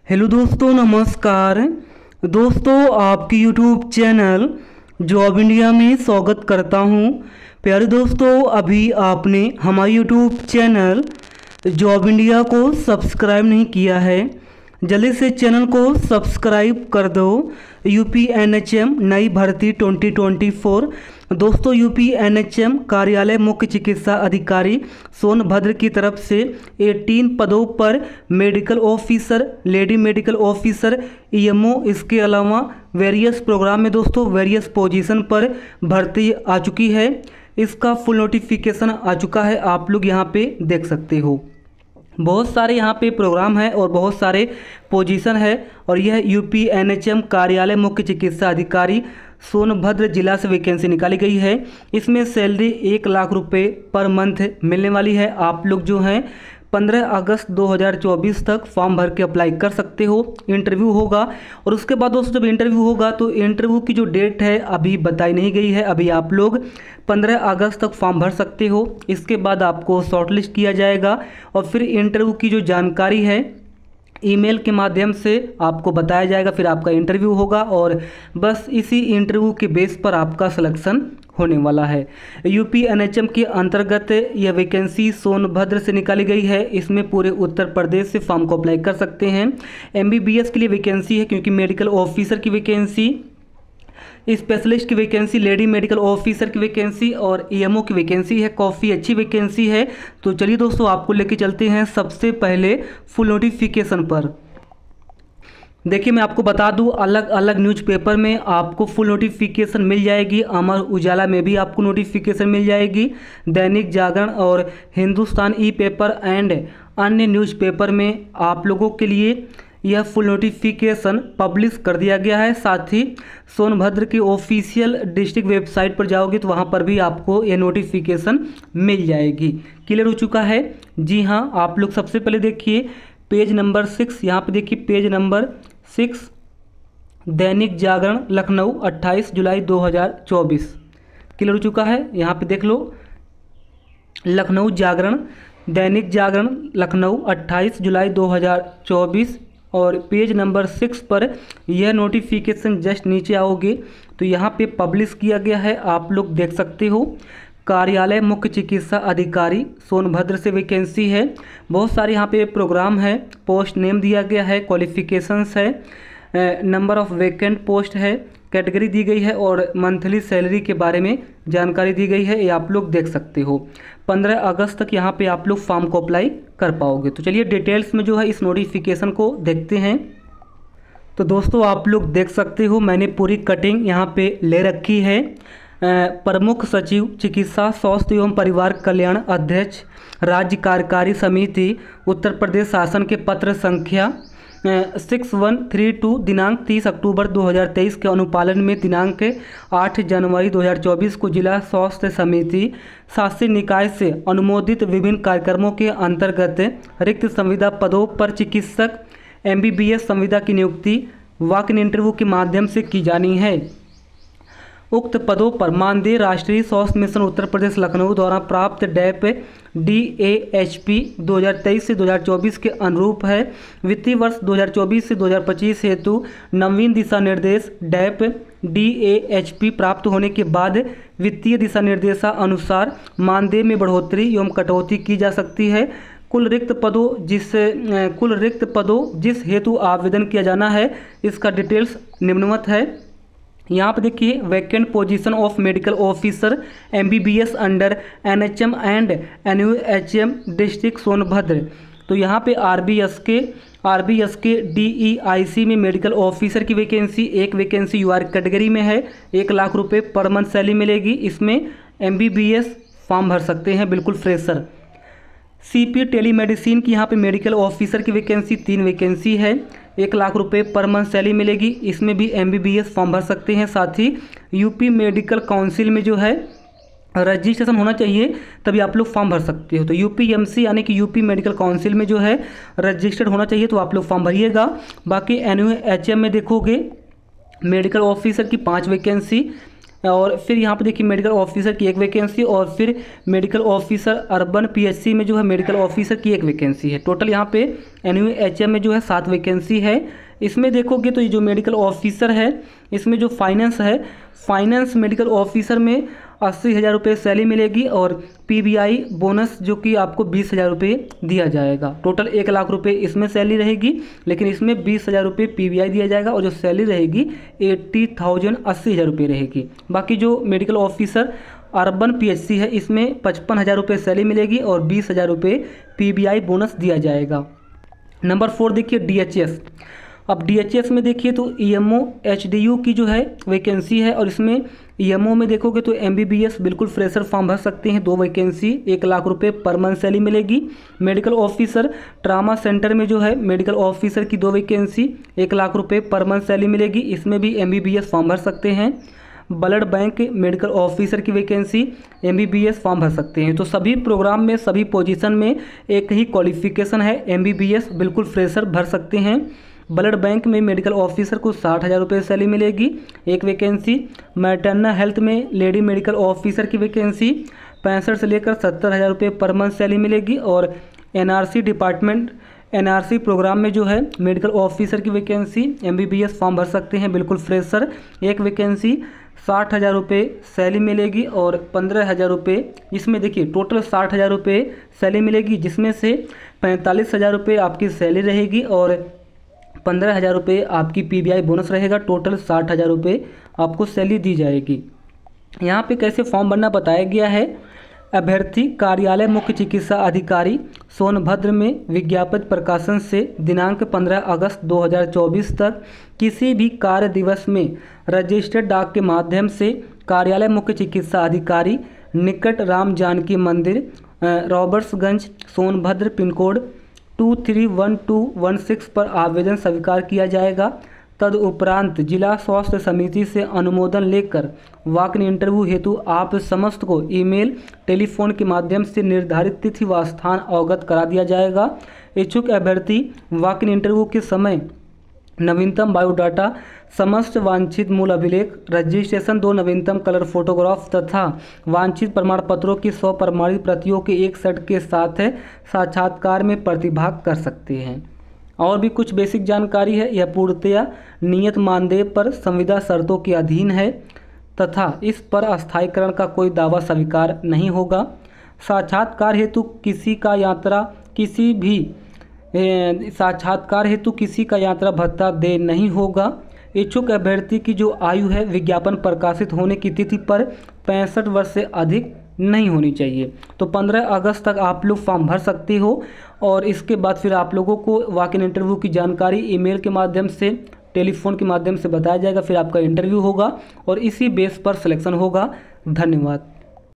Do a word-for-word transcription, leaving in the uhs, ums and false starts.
Hello दोस्तों, नमस्कार दोस्तों। आपकी यूट्यूब चैनल जॉब इंडिया में स्वागत करता हूं। प्यारे दोस्तों, अभी आपने हमारे यूट्यूब चैनल जॉब इंडिया को सब्सक्राइब नहीं किया है, जल्दी से चैनल को सब्सक्राइब कर दो। यूपी एनएचएम नई भर्ती ट्वेंटी ट्वेंटी फोर दोस्तों, यूपी एनएचएम कार्यालय मुख्य चिकित्सा अधिकारी सोनभद्र की तरफ से अठारह पदों पर medical officer, lady medical officer, EMO, इसके अलावा वेरियस प्रोग्राम में दोस्तों वेरियस पोजीशन पर भर्ती आ चुकी है। इसका फुल नोटिफिकेशन आ चुका है, आप लोग यहाँ पे देख सकते हो। बहुत सारे यहाँ पे प्रोग्राम है और बहुत सारे पोजीशन है, और यह यूपी एनएचएम कार्यालय मुख्य चिकित्सा अधिकारी सोनभद्र जिला से वैकेंसी निकाली गई है। इसमें सैलरी एक लाख रुपए पर मंथ मिलने वाली है। आप लोग जो हैं पंद्रह अगस्त दो हज़ार चौबीस तक फॉर्म भर के अप्लाई कर सकते हो। इंटरव्यू होगा, और उसके बाद दोस्तों जब इंटरव्यू होगा तो इंटरव्यू की जो डेट है अभी बताई नहीं गई है। अभी आप लोग पंद्रह अगस्त तक फॉर्म भर सकते हो। इसके बाद आपको शॉर्टलिस्ट किया जाएगा, और फिर इंटरव्यू की जो जानकारी है ईमेल के माध्यम से आपको बताया जाएगा। फिर आपका इंटरव्यू होगा, और बस इसी इंटरव्यू के बेस पर आपका सिलेक्शन होने वाला है। यूपी एनएचएम के अंतर्गत यह वैकेंसी सोनभद्र से निकाली गई है। इसमें पूरे उत्तर प्रदेश से फॉर्म को अप्लाई कर सकते हैं। एमबीबीएस के लिए वैकेंसी है, क्योंकि मेडिकल ऑफिसर की वैकेंसी, स्पेशलिस्ट की वैकेंसी, लेडी मेडिकल ऑफिसर की वैकेंसी और ईएमओ की वैकेंसी है। काफ़ी अच्छी वैकेंसी है। तो चलिए दोस्तों, आपको लेके चलते हैं सबसे पहले फुल नोटिफिकेशन पर। देखिए, मैं आपको बता दूं, अलग अलग न्यूज़पेपर में आपको फुल नोटिफिकेशन मिल जाएगी। अमर उजाला में भी आपको नोटिफिकेशन मिल जाएगी। दैनिक जागरण और हिंदुस्तान ई पेपर एंड अन्य न्यूज़पेपर में आप लोगों के लिए यह फुल नोटिफिकेशन पब्लिश कर दिया गया है। साथ ही सोनभद्र की ऑफिशियल डिस्ट्रिक्ट वेबसाइट पर जाओगे तो वहाँ पर भी आपको यह नोटिफिकेशन मिल जाएगी। क्लियर हो चुका है? जी हाँ, आप लोग सबसे पहले देखिए पेज नंबर सिक्स, यहाँ पे देखिए page number six, Dainik Jagran Lucknow अट्ठाईस जुलाई दो हज़ार चौबीस। क्लियर हो चुका है? यहाँ पे देख लो, लखनऊ जागरण, दैनिक जागरण लखनऊ अट्ठाईस जुलाई दो हज़ार चौबीस, और पेज नंबर सिक्स पर यह नोटिफिकेशन जस्ट नीचे आओगे तो यहाँ पे पब्लिश किया गया है। आप लोग देख सकते हो, कार्यालय मुख्य चिकित्सा अधिकारी सोनभद्र से वैकेंसी है। बहुत सारे यहाँ पे प्रोग्राम है, पोस्ट नेम दिया गया है, क्वालिफिकेशंस है, नंबर ऑफ वैकेंट पोस्ट है, कैटेगरी दी गई है, और मंथली सैलरी के बारे में जानकारी दी गई है। ये आप लोग देख सकते हो। पंद्रह अगस्त तक यहाँ पे आप लोग फॉर्म को अप्लाई कर पाओगे। तो चलिए डिटेल्स में जो है इस नोटिफिकेशन को देखते हैं। तो दोस्तों, आप लोग देख सकते हो, मैंने पूरी कटिंग यहाँ पे ले रखी है। प्रमुख सचिव चिकित्सा स्वास्थ्य एवं परिवार कल्याण, अध्यक्ष राज्य कार्यकारी समिति, उत्तर प्रदेश शासन के पत्र संख्या सिक्स वन थ्री टू दिनांक तीस अक्टूबर दो हज़ार तेईस के अनुपालन में दिनांक आठ जनवरी दो हज़ार चौबीस को जिला स्वास्थ्य समिति शासी निकाय से अनुमोदित विभिन्न कार्यक्रमों के अंतर्गत रिक्त संविदा पदों पर चिकित्सक एमबीबीएस संविदा की नियुक्ति वॉक इन इंटरव्यू के माध्यम से की जानी है। उक्त पदों पर मानदेय राष्ट्रीय स्वास्थ्य मिशन उत्तर प्रदेश लखनऊ द्वारा प्राप्त डैप डी ए एच पी दो हज़ार तेईस से दो हज़ार चौबीस के अनुरूप है। वित्तीय वर्ष दो हज़ार चौबीस से दो हज़ार पच्चीस हेतु नवीन दिशा निर्देश डैप डी ए एच पी प्राप्त होने के बाद वित्तीय दिशा निर्देशानुसार मानदेय में बढ़ोतरी एवं कटौती की जा सकती है। कुल रिक्त पदों जिस कुल रिक्त पदों जिस हेतु आवेदन किया जाना है, इसका डिटेल्स निम्नवत है। यहाँ पर देखिए, vacant position of medical officer MBBS under NHM and NUHM district Sonbhadra. तो यहाँ पे आरबीएस के आरबीएस के डीईआईसी में मेडिकल ऑफिसर की वैकेंसी, एक वैकेंसी यूआर कैटेगरी में है। एक लाख रुपए पर मंथ सैलरी मिलेगी। इसमें एमबीबीएस फॉर्म भर सकते हैं, बिल्कुल फ्रेशर। सीपी टेलीमेडिसिन की यहाँ पे मेडिकल ऑफिसर की वैकेंसी, तीन वैकेंसी है, एक लाख रुपए पर मंथ सैलरी मिलेगी। इसमें भी एमबीबीएस फॉर्म भर सकते हैं। साथ ही यूपी मेडिकल काउंसिल में जो है रजिस्ट्रेशन होना चाहिए, तभी आप लोग फॉर्म भर सकते हो। तो यूपीएमसी यानी कि यूपी मेडिकल काउंसिल में जो है रजिस्टर्ड होना चाहिए, तो आप लोग फॉर्म भरिएगा। बाकी एनयूएचएम में देखोगे मेडिकल ऑफिसर की पाँच वैकेंसी, और फिर यहाँ पे देखिए मेडिकल ऑफिसर की एक वैकेंसी और फिर मेडिकल ऑफिसर अर्बन पीएचसी में जो है मेडिकल ऑफिसर की एक वैकेंसी है। टोटल यहाँ पे एनयूएचएम में जो है सात वैकेंसी है। इसमें देखोगे तो ये जो मेडिकल ऑफिसर है इसमें जो फाइनेंस है, फाइनेंस मेडिकल ऑफिसर में अस्सी हज़ार रुपये सैलरी मिलेगी और पीबीआई बोनस जो कि आपको बीस हज़ार रुपये दिया जाएगा। टोटल एक लाख रुपए इसमें सैलरी रहेगी, लेकिन इसमें बीस हज़ार रुपये पीबीआई दिया जाएगा और जो सैलरी रहेगी एट्टी थाउजेंड अस्सी हज़ार रुपये रहेगी। बाकी जो मेडिकल ऑफिसर अर्बन पीएचसी है इसमें पचपन हज़ार रुपये सैलरी मिलेगी और बीस हज़ार रुपये पीबीआई बोनस दिया जाएगा। नंबर फोर देखिए डीएचएस। अब डीएचएस में देखिए तो ईएमओ एचडीयू की जो है वैकेंसी है और इसमें ईएमओ में देखोगे तो एमबीबीएस बिल्कुल फ्रेशर फॉर्म भर सकते हैं, दो वैकेंसी, एक लाख रुपए पर मंथ सैलरी मिलेगी। मेडिकल ऑफिसर ट्रामा सेंटर में जो है मेडिकल ऑफिसर की दो वैकेंसी, एक लाख रुपए पर मंथ सैलरी मिलेगी, इसमें भी एमबीबीएस फॉर्म भर सकते हैं। ब्लड बैंक मेडिकल ऑफिसर की वैकेंसी, एमबीबीएस फॉर्म भर सकते हैं। तो सभी प्रोग्राम में सभी पोजीशन में एक ही क्वालिफिकेशन है, एमबीबीएस बिल्कुल फ्रेशर भर सकते हैं। ब्लड बैंक में मेडिकल ऑफिसर को साठ हज़ार रुपये सैलरी मिलेगी, एक वैकेंसी। मैटरनल हेल्थ में लेडी मेडिकल ऑफिसर की वैकेंसी पैंसठ से लेकर सत्तर हज़ार रुपये पर मंथ सैलरी मिलेगी। और एनआरसी डिपार्टमेंट एनआरसी प्रोग्राम में जो है मेडिकल ऑफिसर की वैकेंसी, एमबीबीएस फॉर्म भर सकते हैं बिल्कुल फ्रेशर, एक वैकेंसी, साठ हज़ार रुपये सैलरी मिलेगी और पंद्रह हज़ार रुपये, इसमें देखिए टोटल साठ हज़ार रुपये सैलरी मिलेगी, जिसमें से पैंतालीस हज़ार रुपये आपकी सैलरी रहेगी और पंद्रह हज़ार रुपये आपकी पीबीआई बोनस रहेगा। टोटल साठ हज़ार रुपये आपको सैलरी दी जाएगी। यहाँ पे कैसे फॉर्म भरना बताया गया है। अभ्यर्थी कार्यालय मुख्य चिकित्सा अधिकारी सोनभद्र में विज्ञापित प्रकाशन से दिनांक पंद्रह अगस्त दो हज़ार चौबीस तक किसी भी कार्य दिवस में रजिस्टर्ड डाक के माध्यम से कार्यालय मुख्य चिकित्सा अधिकारी निकट Ram Janki Mandir Robertsganj Sonbhadra pin code two three one two one six पर आवेदन स्वीकार किया जाएगा। तदुपरांत जिला स्वास्थ्य समिति से अनुमोदन लेकर वॉक इन इंटरव्यू हेतु आप समस्त को ईमेल टेलीफोन के माध्यम से निर्धारित तिथि व स्थान अवगत करा दिया जाएगा। इच्छुक अभ्यर्थी वॉक इन इंटरव्यू के समय नवीनतम बायोडाटा, समस्त वांछित मूल अभिलेख, रजिस्ट्रेशन, दो नवीनतम कलर फोटोग्राफ तथा वांछित प्रमाण पत्रों की सौ प्रमाणित प्रतियों के एक सेट के साथ है साक्षात्कार में प्रतिभाग कर सकते हैं। और भी कुछ बेसिक जानकारी है। यह पूर्णतया नियत मानदेय पर संविदा शर्तों के अधीन है तथा इस पर अस्थायीकरण का कोई दावा स्वीकार नहीं होगा। साक्षात्कार हेतु किसी का यात्रा किसी भी साक्षात्कार हेतु किसी का यात्रा भत्ता दे नहीं होगा। इच्छुक अभ्यर्थी की जो आयु है विज्ञापन प्रकाशित होने की तिथि पर पैंसठ वर्ष से अधिक नहीं होनी चाहिए। तो पंद्रह अगस्त तक आप लोग फॉर्म भर सकते हो और इसके बाद फिर आप लोगों को वॉक इन इंटरव्यू की जानकारी ईमेल के माध्यम से, टेलीफोन के माध्यम से बताया जाएगा। फिर आपका इंटरव्यू होगा और इसी बेस पर सिलेक्शन होगा। धन्यवाद।